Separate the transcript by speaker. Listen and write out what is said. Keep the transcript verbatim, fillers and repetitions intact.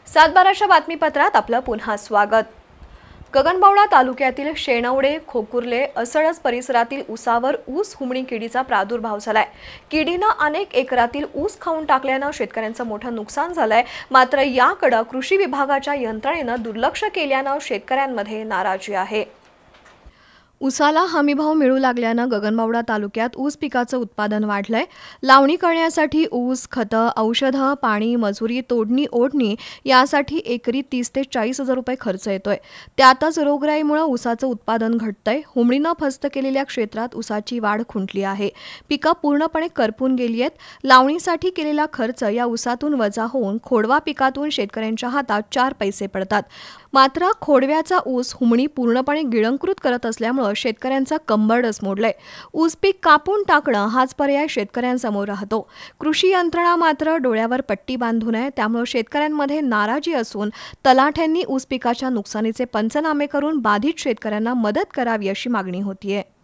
Speaker 1: सातबाराच्या बातमीपत्रात आपलं पुन्हा स्वागत। गगनबावडा तालुक्यातील शेणवडे, खोकुर्ले, असळस परिसरातील ऊसावर ऊस हुमणी किडीचा प्रादुर्भाव झालाय। किडीनं अनेक एकरातील ऊस खाऊन टाकल्यानं शेतकऱ्यांचं मोठं नुकसान झालंय। मात्र याकडे कृषी विभागाच्या यंत्रणेनं दुर्लक्ष केल्यानं शेतकऱ्यांमध्ये नाराजी आहे। ऊसाला हमीभाव मिळू लागल्यानं गगनबावडा तालुक्यात ऊस पिकाचं उत्पादन वाढलंय। लावणी करण्यासाठी ऊस, खतं, औषधं, पाणी, मजुरी, तोडणी, ओढणी यासाठी एकरी तीस ते चाळीस हजार रुपये खर्च येतोय। त्यातच रोगराईमुळे ऊसाचं उत्पादन घटतंय। हुमणीनं फस्त केलेल्या क्षेत्रात ऊसाची वाढ खुंटली आहे। पिकं पूर्णपणे करपून गेली आहेत। लावणीसाठी केलेला खर्च या ऊसातून वजा होऊन खोडवा पिकातून शेतकऱ्यांच्या हातात चार पैसे पडतात। मात्र खोडव्याचा ऊस हुमणी पूर्णपणे गिळंकृत करत असल्यामुळे शेतकऱ्यांचा कंबरडच मोडलाय। ऊस पीक कापून टाकणं हाच पर्याय शेतकऱ्यांसमोर राहतो। कृषी यंत्रणा मात्र डोळ्यावर पट्टी बांधून आहे। त्यामुळे शेतकऱ्यांमध्ये नाराजी असून तलाठ्यांनी ऊस पिकाच्या नुकसानीचे पंचनामे करून बाधित शेतकऱ्यांना मदत करावी अशी मागणी होतीये।